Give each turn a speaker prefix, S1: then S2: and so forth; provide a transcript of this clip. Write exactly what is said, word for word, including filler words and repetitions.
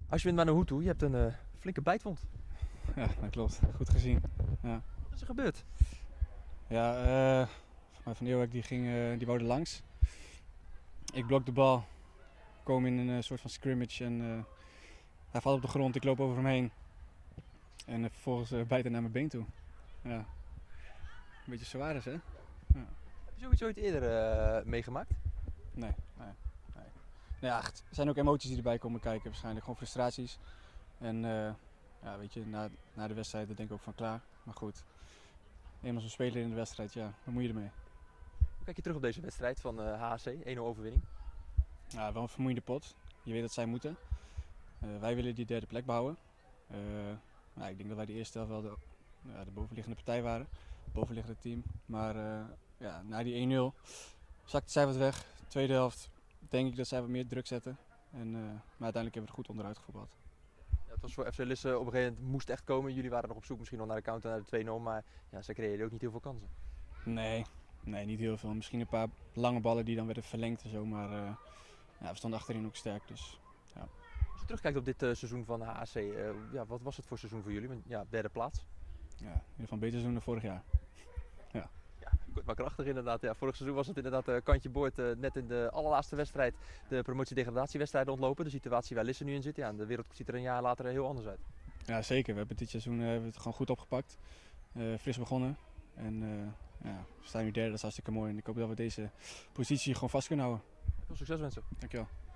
S1: Als je bent naar Nahutu, je hebt een uh, flinke bijtwond.
S2: Ja, dat klopt. Goed gezien. Ja.
S1: Wat is er gebeurd?
S2: Ja, uh, Van Nieuwkerk die ging, uh, die wou er langs. Ik blok de bal, kom in een uh, soort van scrimmage en uh, hij valt op de grond. Ik loop over hem heen en uh, vervolgens uh, bijt hij naar mijn been toe. Ja. Een beetje zwaar is, hè? Ja.
S1: Heb je zoiets ooit eerder uh, meegemaakt?
S2: Nee, nee. nee. nee ja, echt, er zijn ook emoties die erbij komen kijken, waarschijnlijk gewoon frustraties. En uh, ja, weet je, na, na de wedstrijd denk ik ook van klaar. Maar goed, eenmaal zo'n speler in de wedstrijd, ja, wat moet je ermee?
S1: Hoe kijk je terug op deze wedstrijd van uh, H A C, één nul overwinning?
S2: Ja, wel een vermoeiende pot. Je weet dat zij moeten. Uh, wij willen die derde plek behouden. Uh, nou, ik denk dat wij de eerste helft wel de, uh, de bovenliggende partij waren. Het bovenliggende team. Maar uh, ja, na die één nul zakte zij wat weg. Tweede helft denk ik dat zij wat meer druk zetten. En, uh, maar uiteindelijk hebben we er goed onderuit gevoetbald.
S1: Ja, het was voor F C Lisse op een gegeven moment moest echt komen. Jullie waren nog op zoek misschien nog naar de counter, naar de twee nul. Maar ja, zij creëerden ook niet heel veel kansen.
S2: Nee, nee, niet heel veel. Misschien een paar lange ballen die dan werden verlengd en zo. Maar uh, ja, we stonden achterin ook sterk. Dus, ja.
S1: Als je terugkijkt op dit uh, seizoen van H A C, uh, ja, wat was het voor seizoen voor jullie? Ja, derde plaats.
S2: Ja, in ieder geval een beter seizoen dan vorig jaar. Ja.
S1: Ja, kort maar krachtig inderdaad. Ja, vorig seizoen was het inderdaad uh, kantje boord. Uh, net in de allerlaatste wedstrijd de promotie-degradatiewedstrijden ontlopen. De situatie waar Lisse nu in zit. Ja, de wereld ziet er een jaar later heel anders uit.
S2: Ja, zeker. We hebben dit seizoen uh, het gewoon goed opgepakt. Uh, fris begonnen. En uh, ja, we staan nu derde, dat is hartstikke mooi. En ik hoop dat we deze positie gewoon vast kunnen houden.
S1: Veel succes wensen.
S2: Dankjewel.